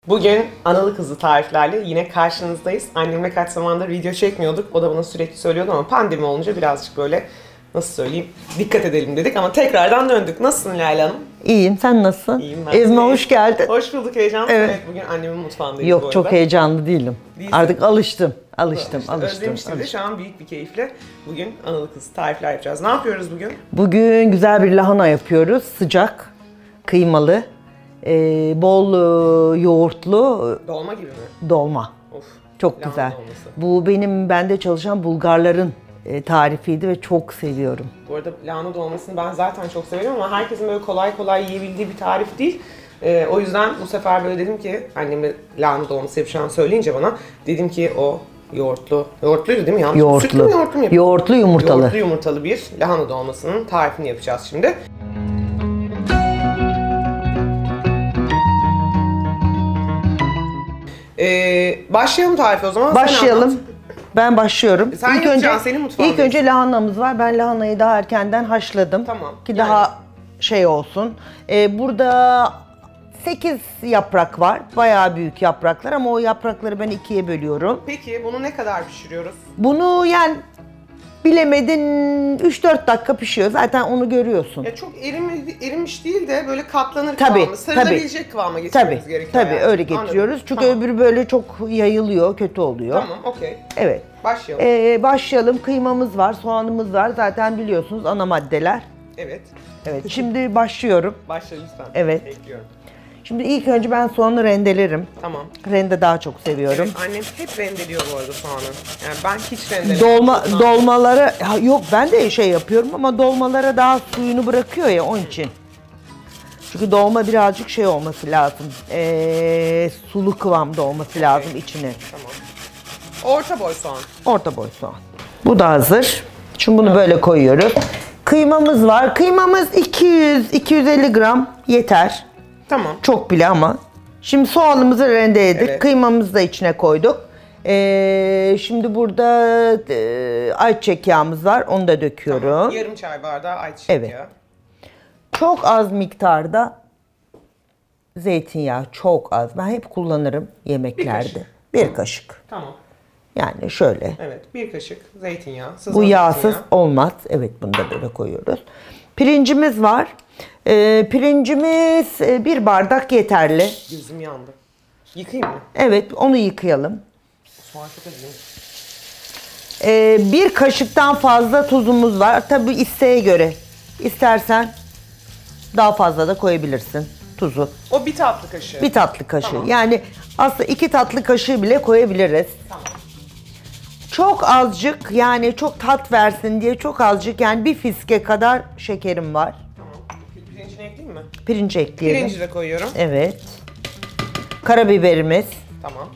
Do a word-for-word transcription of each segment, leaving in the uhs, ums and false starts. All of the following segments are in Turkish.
Bugün analı kızlı tariflerle yine karşınızdayız. Annemle kaç zamandır video çekmiyorduk. O da bana sürekli söylüyordu ama pandemi olunca birazcık böyle nasıl söyleyeyim dikkat edelim dedik ama tekrardan döndük. Nasılsın Leyla Hanım? İyiyim, sen nasılsın? İyiyim ben. Evime hoş geldin. Hoş bulduk, heyecanlı. Evet. Evet, bugün annemin mutfağındayız Yok, bu arada. çok heyecanlı değilim. Değilsin. Artık alıştım, alıştım, İşte alıştım. özlemiştim de alıştım. şu an büyük bir keyifle bugün analı kızlı tarifler yapacağız. Ne yapıyoruz bugün? Bugün güzel bir lahana yapıyoruz. Sıcak, kıymalı, e, bol e, yoğurtlu Dolma gibi mi? dolma. Of. Çok lahana güzel. dolması. Bu benim bende çalışan Bulgarların e, tarifiydi ve çok seviyorum. Bu arada lahana dolmasını ben zaten çok severim ama herkesin böyle kolay kolay yiyebildiği bir tarif değil. Ee, o yüzden bu sefer böyle dedim ki annemle lahana dolması yapacağını söyleyince bana dedim ki o yoğurtlu, yoğurtluydu değil mi? Yanlış. Yoğurtlu. Sütlü mü yoğurtlu mu yapayım? Yoğurtlu yumurtalı. Yoğurtlu yumurtalı bir lahana dolmasının tarifini yapacağız şimdi. Ee, başlayalım tarife o zaman. Başlayalım. Sen Ben başlıyorum. Sen ilk yapacaksın, önce, senin mutfağın İlk önce lahanamız var. Ben lahanayı daha erkenden haşladım. Tamam. Ki Yani. daha şey olsun. Ee, burada sekiz yaprak var. Bayağı büyük yapraklar ama o yaprakları ben ikiye bölüyorum. Peki bunu ne kadar pişiriyoruz? Bunu yani bilemedin üç dört dakika pişiyor. Zaten onu görüyorsun. Ya çok erim, erimiş değil de böyle katlanır Tabii, kıvamı, sarılabilecek kıvama getirmemiz Tabii, gerekiyor. tabii yani. öyle getiriyoruz. Anladım. Çünkü Tamam. öbürü böyle çok yayılıyor, kötü oluyor. Tamam, okey. Evet. Başlayalım. Ee, başlayalım. Kıymamız var, soğanımız var. Zaten biliyorsunuz ana maddeler. Evet. Evet, şimdi başlıyorum. Başla lütfen. Evet. Bekliyorum. Şimdi ilk önce ben soğanı rendelerim. Tamam. Rende daha çok seviyorum. Evet, annem hep rendeliyor bu arada soğanı. Yani ben hiç rendelemiyorum. Dolma Soğan. dolmalara ha, yok ben de şey yapıyorum ama dolmalara daha suyunu bırakıyor ya onun için. Çünkü dolma birazcık şey olması lazım. Ee, sulu kıvamda olması lazım içine. Tamam. Orta boy soğan. Orta boy soğan. Bu da hazır. Şimdi bunu böyle koyuyoruz. Kıymamız var. Kıymamız iki yüz iki yüz elli gram yeter. Tamam. Çok bile ama. Şimdi soğanımızı rendeledik. Evet. Kıymamızı da içine koyduk. Ee, şimdi burada e, ayçiçek yağımız var. Onu da döküyorum. Tamam. Yarım çay bardağı ayçiçek Evet. yağı. Çok az miktarda zeytinyağı. Çok az. Ben hep kullanırım yemeklerde. Bir kaşık. Bir kaşık. Tamam. Yani şöyle. Evet. Bir kaşık zeytinyağı. Bu sızan yağsız zeytinyağı. olmaz. Evet, bunu da böyle koyuyoruz. Pirincimiz var. Ee, pirincimiz e, bir bardak yeterli. Gözüm yandı. Yıkayayım mı? Evet, onu yıkayalım. Soğan çok acı. Ee, bir kaşıktan fazla tuzumuz var. Tabii isteğe göre. İstersen daha fazla da koyabilirsin tuzu. O bir tatlı kaşığı. Bir tatlı kaşığı. Tamam. Yani aslında iki tatlı kaşığı bile koyabiliriz. Tamam. Çok azıcık, yani çok tat versin diye çok azıcık, yani bir fiske kadar şekerim var. Tamam. Pirincini ekleyeyim mi? Pirinci ekleyelim. Pirinci de koyuyorum. Evet. Karabiberimiz. Tamam.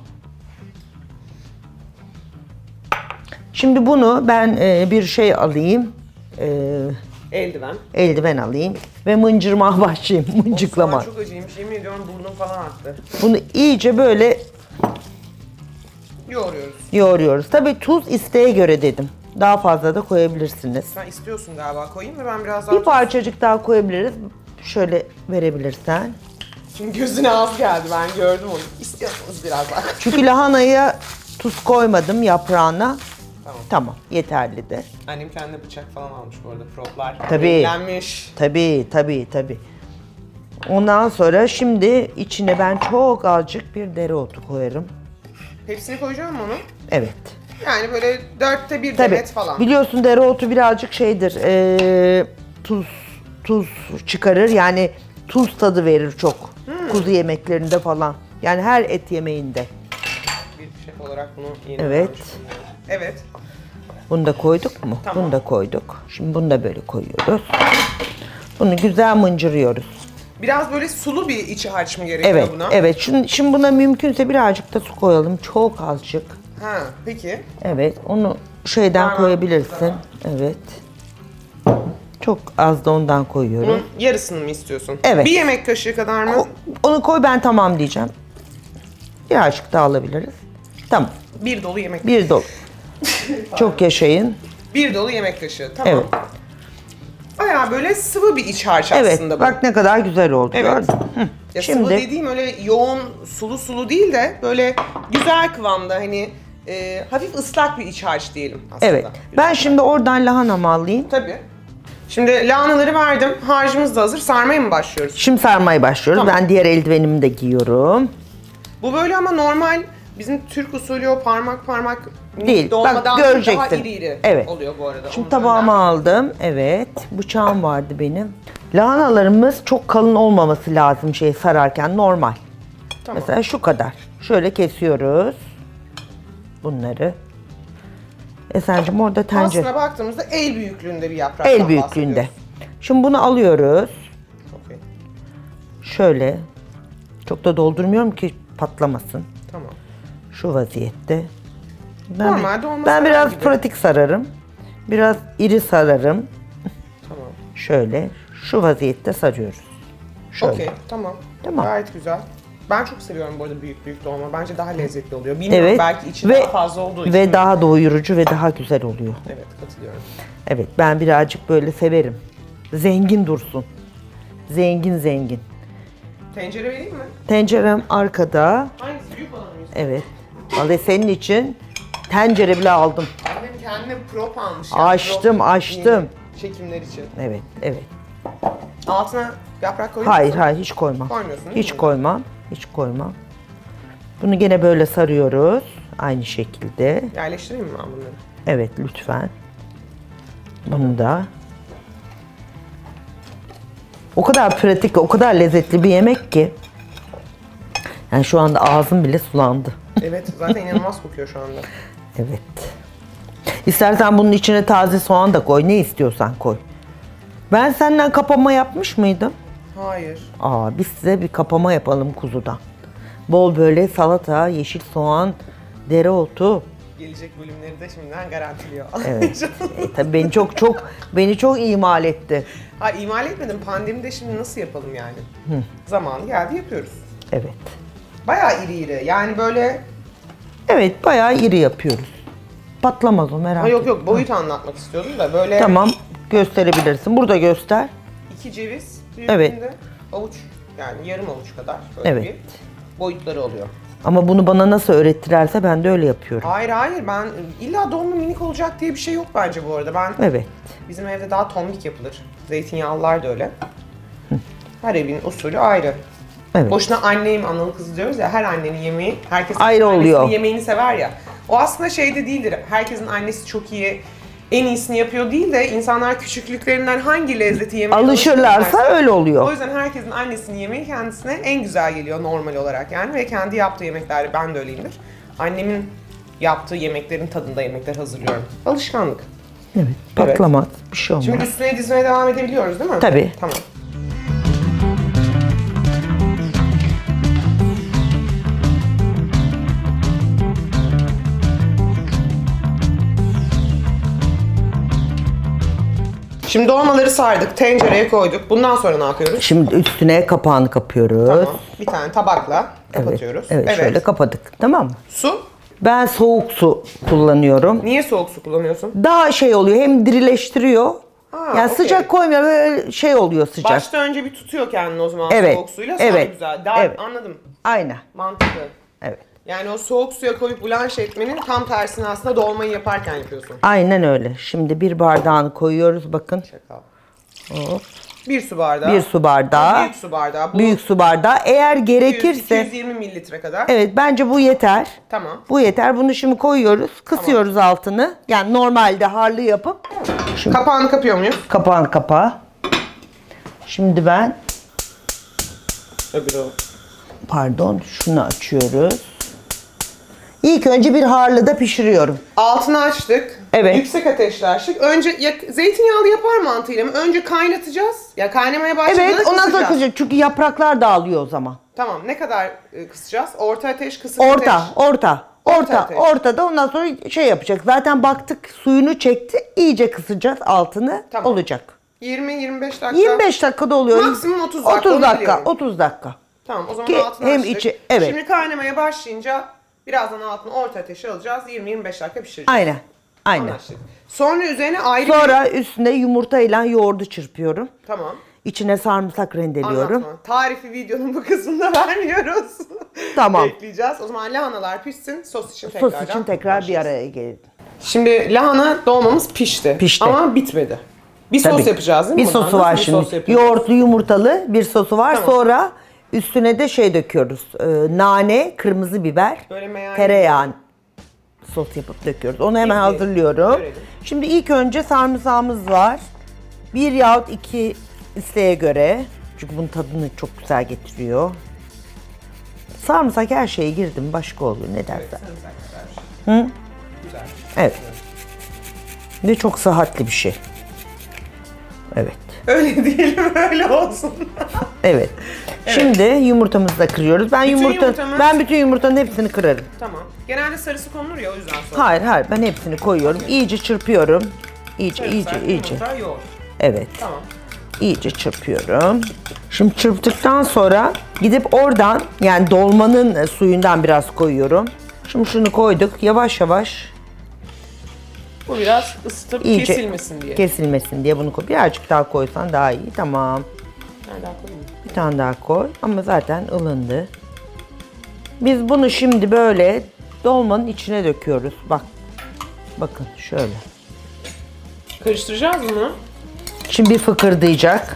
Şimdi bunu ben e, bir şey alayım. E, Eldiven. eldiven alayım ve mıncırmaya başlayayım. Soğan Mıncıklama. çok acıymış. Yemin ediyorum burnum falan aktı. Bunu iyice böyle Yoğuruyoruz. yoğuruyoruz. Tabii tuz isteğe göre dedim. Daha fazla da koyabilirsiniz. Sen istiyorsun galiba, koyayım mı ben biraz daha? Bir parçacık daha koyabiliriz. Şöyle verebilirsen. Şimdi gözüne az geldi, ben gördüm onu. İstiyorsanız biraz daha. Çünkü lahanaya tuz koymadım yaprağına. Tamam. Tamam, yeterli de. Annem kendine bıçak falan almış bu arada, proplar. Tabii. Renklenmiş. Tabii, tabii, tabii. Ondan sonra şimdi içine ben çok azıcık bir dereotu koyarım. Hepsini koyacağım mı onu? Evet. Yani böyle dörtte bir Tabii. demet falan. Biliyorsun dereotu birazcık şeydir. E, tuz tuz çıkarır. Yani tuz tadı verir çok. Hmm. Kuzu yemeklerinde falan. Yani her et yemeğinde. Bir şef olarak bunu yeni Evet. öğrenmiş bulunuyorum. Evet. Bunu da koyduk mu? Tamam. Bunu da koyduk. Şimdi bunu da böyle koyuyoruz. Bunu güzel mıncırıyoruz. Biraz böyle sulu bir içi harç mı gerekiyor Evet, buna? evet. Şimdi, şimdi buna mümkünse birazcık da su koyalım. Çok azıcık. Ha, peki. Evet, onu şeyden Tamam, koyabilirsin. tamam. Evet. Çok az da ondan koyuyorum. Bunun yarısını mı istiyorsun? Evet. Bir yemek kaşığı kadar mı? O- onu koy, ben tamam diyeceğim. Birazcık daha alabiliriz. Tamam. Bir dolu yemek Bir dolu. Çok yaşayın. Bir dolu yemek kaşığı. Tamam. Evet. Bayağı böyle sıvı bir iç harç Evet. aslında bu. Bak ne kadar güzel oldu. Evet. Gördün mü? Hı. Ya Şimdi sıvı dediğim öyle yoğun sulu sulu değil de böyle güzel kıvamda hani e, hafif ıslak bir iç harç diyelim aslında. evet. Ben şimdi oradan lahanamı alayım. Tabii. Şimdi lahanaları verdim. Harcımız da hazır. Sarmaya mı başlıyoruz? Şimdi sarmaya başlıyoruz. Tamam. Ben diğer eldivenimi de giyiyorum. Bu böyle ama normal bizim Türk usulü o parmak parmak Değil. dolmadan Bak değil, göreceksin. daha iri iri Evet. oluyor bu arada. Şimdi Onu tabağımı önden- aldım. Evet. Bıçağım vardı benim. Lahanalarımız çok kalın olmaması lazım şey sararken normal. Tamam. Mesela şu kadar. Şöyle kesiyoruz. Bunları. Esen'cim orada tencere. Aslına baktığımızda el büyüklüğünde bir yaprak. El büyüklüğünde. Şimdi bunu alıyoruz. Okay. Şöyle. Çok da doldurmuyorum ki patlamasın. Tamam. Şu vaziyette. Ben, Normalde olması ben biraz gibi. pratik sararım. Biraz iri sararım. Tamam. Şöyle. Şu vaziyette sarıyoruz. Şöyle. Okey, tamam. Tamam. Gayet güzel. Ben çok seviyorum bu arada büyük büyük dolma. Bence daha lezzetli oluyor. Bilmiyorum Evet. belki içi ve, daha fazla olduğu için. Ve mi? daha doyurucu ve daha güzel oluyor. Evet, katılıyorum. Evet, ben birazcık böyle severim. Zengin dursun. Zengin zengin. Tencere vereyim mi? Tencerem arkada. Hangisi? Büyük olan mı? Evet. Vallahi senin için tencere bile aldım. Annem kendine prop almış. Açtım, prop açtım. yeni Çekimler için. Evet, evet. Altına yaprak koyuyor Hayır, musun? hayır hiç koymam. Koymuyorsun değil Hiç mi? koymam. Hiç koymam. Bunu gene böyle sarıyoruz. Aynı şekilde. Yerleştireyim mi ben bunları? Evet, lütfen. Bunu da. O kadar pratik, o kadar lezzetli bir yemek ki. Yani şu anda ağzım bile sulandı. Evet, zaten inanılmaz kokuyor şu anda. Evet. İstersen bunun içine taze soğan da koy. Ne istiyorsan koy. Ben senden kapama yapmış mıydım? Hayır. Aa, biz size bir kapama yapalım kuzudan. Bol böyle salata, yeşil soğan, dereotu. Gelecek bölümleri de şimdiden garantiliyor. Evet. e, tabii beni çok çok beni çok imal etti. Ha, imal etmedim. Pandemide şimdi nasıl yapalım yani? Hı. Zamanı geldi yapıyoruz. Evet. Bayağı iri iri. Yani böyle... Evet, bayağı iri yapıyoruz. Patlamaz o, merak Ha, yok etme. yok boyut anlatmak istiyordum da böyle... Tamam, gösterebilirsin. Burada göster. iki ceviz büyüklüğünde Evet. avuç yani yarım avuç kadar böyle Evet. bir boyutları oluyor. Ama bunu bana nasıl öğrettilerse ben de öyle yapıyorum. Hayır hayır ben illa dolma minik olacak diye bir şey yok bence bu arada. Ben Evet. bizim evde daha tombik yapılır. Zeytinyağlılar da öyle. Her evin usulü ayrı. Evet. Boşuna anneyim analı kızı diyoruz ya, her annenin yemeği herkesin Ayrı annesinin oluyor. yemeğini sever ya. O aslında şey de değildir. Herkesin annesi çok iyi, en iyisini yapıyor değil de insanlar küçüklüklerinden hangi lezzeti yemeye Alışırlarsa alışırlarsa- öyle O oluyor. yüzden herkesin annesinin yemeği kendisine en güzel geliyor normal olarak yani ve kendi yaptığı yemekler, ben de öyleyimdir. Annemin yaptığı yemeklerin tadında yemekler hazırlıyorum. Alışkanlık. Evet. Patlamaz. Bir şey olmaz. Şimdi üstüne dizmeye devam edebiliyoruz değil mi? Tabii. Tamam. Şimdi dolmaları sardık, tencereye koyduk. Bundan sonra ne yapıyoruz? Şimdi üstüne kapağını kapıyoruz. Tamam. Bir tane tabakla Evet. kapatıyoruz. Evet, şöyle kapadık. Tamam mı? Su. Ben soğuk su kullanıyorum. Niye soğuk su kullanıyorsun? Daha şey oluyor, hem dirileştiriyor. Ha, yani okey. sıcak koymuyor, böyle şey oluyor sıcak. Başta önce bir tutuyor kendini o zaman Evet, soğuk suyla, sonra evet, güzel. Daha evet. anladım. Aynen. Mantıklı. Evet. Yani o soğuk suya koyup blanş etmenin tam tersini aslında dolmayı yaparken yapıyorsun. Aynen öyle. Şimdi bir bardağını koyuyoruz bakın. Şaka. Hop. Bir su bardağı. Bir su bardağı. Büyük su bardağı. Bu Büyük su bardağı. Eğer gerekirse iki yüz yirmi mililitre kadar. evet, bence bu yeter. Tamam. Bu yeter. Bunu şimdi koyuyoruz. Kısıyoruz altını. Yani normalde harlı yapıp şimdi Kapağını kapıyor muyuz? kapağını kapa. Şimdi ben Öbürü o. pardon şunu açıyoruz. İlk önce bir harlıda pişiriyorum. Altını açtık. Evet. Yüksek ateşle açtık. Önce yak- zeytinyağlı yapar mantığıyla mı? Önce kaynatacağız. Ya kaynamaya başladığında Evet, ondan sonra kısacağız. kısacağız. Çünkü yapraklar dağılıyor o zaman. Tamam. Ne kadar e, kısacağız? Orta ateş, kısık Orta, ateş. orta. Orta Orta, ateş. ortada ondan sonra şey yapacak. Zaten baktık suyunu çekti. İyice kısacağız altını. Tamam. Olacak. yirmi yirmi beş dakika. yirmi beş dakikada oluyor. Maksimum otuz dakika, otuz onu dakika, biliyorum. otuz dakika. Tamam, o zaman Ki altını hem açtık. içi- evet. Şimdi kaynamaya başlayınca birazdan altını orta ateşe alacağız. yirmi yirmi beş dakika pişireceğiz. Aynen. Aynen. Anlaştık. Sonra üzerine ayrı bir... Sonra üstüne yumurtayla yoğurdu çırpıyorum. Tamam. İçine sarımsak rendeliyorum. Anlatma. Tarifi videonun bu kısmında vermiyoruz. Tamam. Bekleyeceğiz. O zaman lahanalar pişsin. Sos için tekrardan Sos için tekrar bir başlayacağız. araya gelin. Şimdi lahana dolmamız pişti. Pişti. Ama bitmedi. Bir Tabii. sos yapacağız değil mi? Bir buradan? sosu Nasıl var bir şimdi. sos yapıyoruz? Yoğurtlu yumurtalı bir sosu var. Tamam. Sonra üstüne de şey döküyoruz. Ee, nane, kırmızı biber, Böyle meyane- tereyağı sos yapıp döküyoruz. Onu hemen Peki, hazırlıyorum. görelim. Şimdi ilk önce sarımsağımız var. Bir yahut iki isteğe göre. Çünkü bunun tadını çok güzel getiriyor. Sarımsak her şeye girdim. Başka oluyor ne dersen. Sarımsak güzel. Hı? Güzel. Evet. Ve çok sıhhatli bir şey. Evet. Öyle diyelim, öyle olsun. Evet. Şimdi yumurtamızı da kırıyoruz. Ben Bütün yumurta yumurtamız- ben bütün yumurtanın hepsini kırarım. Tamam. Genelde sarısı konulur ya, o yüzden sonra. Hayır hayır ben hepsini koyuyorum. İyice çırpıyorum. İyice Sarımsak, iyice iyice. yumurta, yoğurt. Evet. Tamam. İyice çırpıyorum. Şimdi çırptıktan sonra gidip oradan yani dolmanın suyundan biraz koyuyorum. Şimdi şunu koyduk. Yavaş yavaş Bu biraz ısıtıp iyice kesilmesin diye. kesilmesin diye bunu koy. Birazcık daha koysan daha iyi. Tamam. Ben daha koyayım. Bir tane daha koy ama zaten ılındı. Biz bunu şimdi böyle dolmanın içine döküyoruz. Bak. Bakın şöyle. Karıştıracağız bunu. Şimdi bir fıkırdayacak.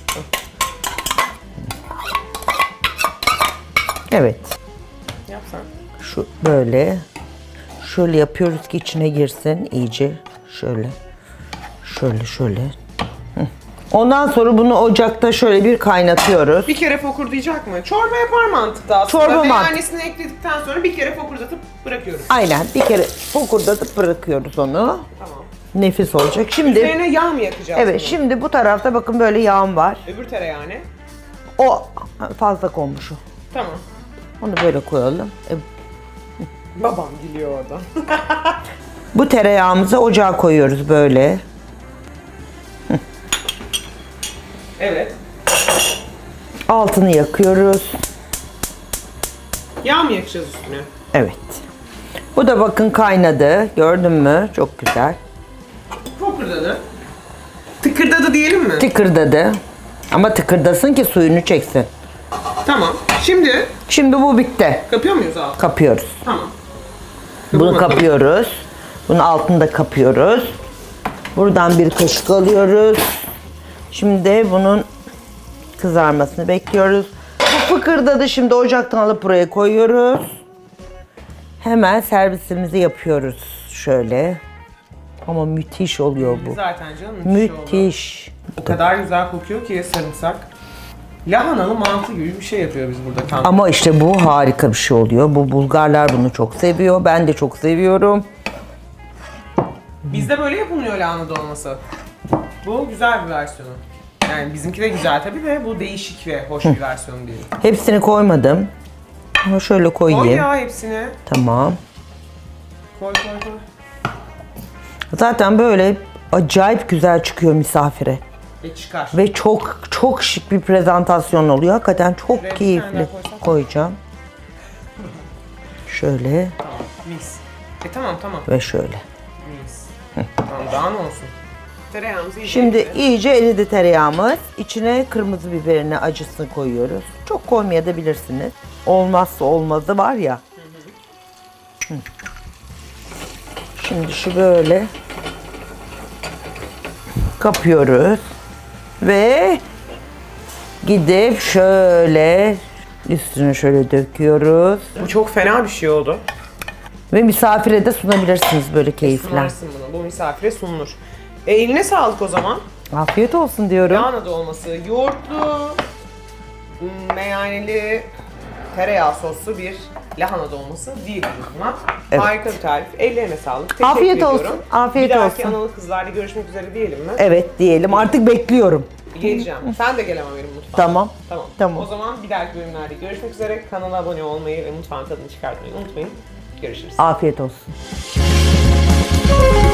Evet. Yapsan. Şu böyle. Şöyle yapıyoruz ki içine girsin iyice. Şöyle. Şöyle şöyle. Hı. Ondan sonra bunu ocakta şöyle bir kaynatıyoruz. Bir kere fokurdayacak mı? Çorba yapar mantıkta aslında. Çorba mantık. Meyanesini ekledikten sonra bir kere fokurdatıp bırakıyoruz. Aynen bir kere fokurdatıp bırakıyoruz onu. Tamam. Nefis olacak. Şimdi Üzerine yağ mı yakacağız? evet bunu? şimdi bu tarafta bakın böyle yağım var. Öbür tereyağı ne? O fazla konmuş o. Tamam. Onu böyle koyalım. E, Babam gülüyor oradan. bu tereyağımızı ocağa koyuyoruz böyle. Evet. Altını yakıyoruz. Yağ mı yakacağız üstüne? Evet. Bu da bakın kaynadı. Gördün mü? Çok güzel. Fokurdadı. Tıkırdadı diyelim mi? Tıkırdadı. Ama tıkırdasın ki suyunu çeksin. Tamam. Şimdi Şimdi bu bitti. kapıyor muyuz altı? Kapıyoruz. Tamam. Bunu bakalım. kapıyoruz. Bunun altını da kapıyoruz. Buradan bir kaşık alıyoruz. Şimdi bunun kızarmasını bekliyoruz. Bu fıkırdadı. Şimdi ocaktan alıp buraya koyuyoruz. Hemen servisimizi yapıyoruz. Şöyle. Ama müthiş oluyor bu. Zaten canım müthiş oldu. Müthiş. O kadar güzel kokuyor ki sarımsak. Lahanalı mantı gibi bir şey yapıyor biz burada tam. Ama işte bu harika bir şey oluyor. Bu Bulgarlar bunu çok seviyor. Ben de çok seviyorum. Bizde böyle yapılmıyor lahana dolması. Bu güzel bir versiyonu. Yani bizimki de güzel tabii de bu değişik ve hoş bir versiyonu değil. Hepsini koymadım. Ama şöyle koyayım. Koy ya hepsini. Tamam. Koy koy koy. Zaten böyle acayip güzel çıkıyor misafire. Ve çıkar. Ve çok çok şık bir prezentasyon oluyor. Hakikaten çok Şuraya bir tane keyifli. daha koysak. Koyacağım. Şöyle Tamam mis. E tamam tamam. ve şöyle. Mis. Tamam daha ne olsun. Tereyağımızı iyice Şimdi ekle. iyice eridi tereyağımız. İçine kırmızı biberini, acısını koyuyoruz. Çok koymayabilirsiniz. Olmazsa olmazı var ya. Hı. Şimdi şu böyle kapıyoruz. Ve gidip şöyle üstüne şöyle döküyoruz. Bu çok fena bir şey oldu. Ve misafire de sunabilirsiniz böyle keyifle. Sunarsın bunu. Bu misafire sunulur. E, eline sağlık o zaman. Afiyet olsun diyorum. Lahana dolması, yoğurtlu, m, meyaneli, tereyağı soslu bir lahana dolması diyebiliriz buna. Evet. Harika bir tarif. Ellerine sağlık. Teşekkür Afiyet ediyorum. olsun, afiyet bir dahaki olsun. Analı Kızlar'la görüşmek üzere diyelim mi? Evet diyelim. Artık bekliyorum. Geleceğim. Sen de gelemem benim mutfağıma. Tamam. Tamam. Tamam. O zaman bir dahaki bölümlerde görüşmek üzere. Kanala abone olmayı ve mutfağın tadını çıkartmayı unutmayın. Görüşürüz. Afiyet olsun.